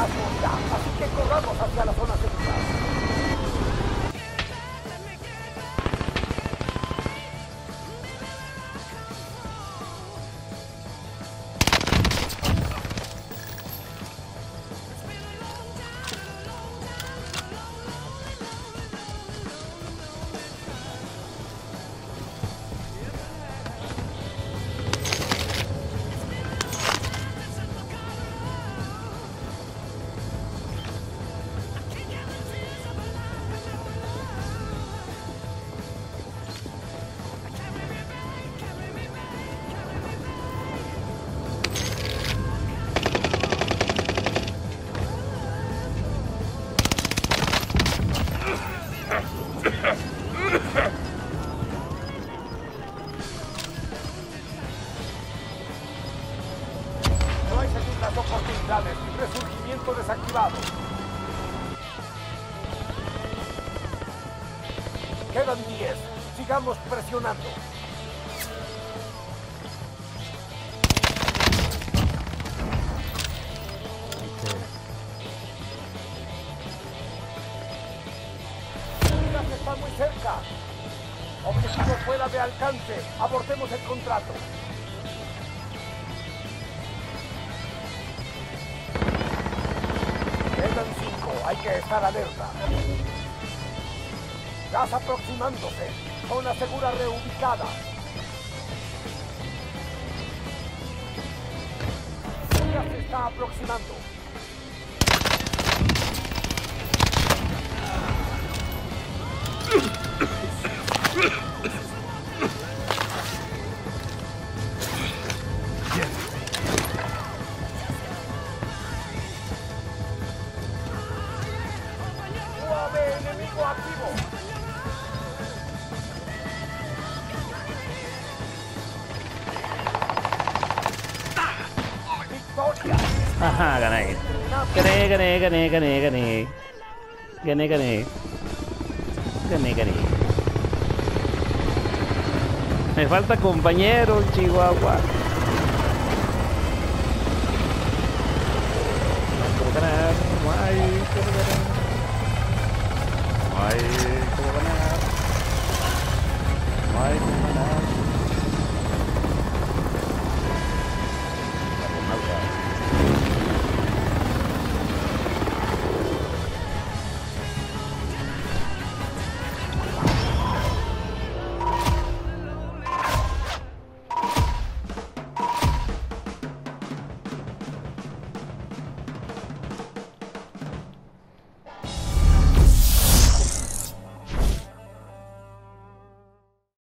gas morirá, así que corramos hacia la zona segura. No hay segundas oportunidades. Resurgimiento desactivado. Quedan 10. Sigamos presionando. El gas está muy cerca. Objetivo fuera de alcance. Abortemos el contrato. Quedan 5. Hay que estar alerta. Gas aproximándose. Zona segura reubicada. El gas se está aproximando. UAV enemigo activo. Victoria. Ajá, gané. Gané. Me falta compañero, Chihuahua.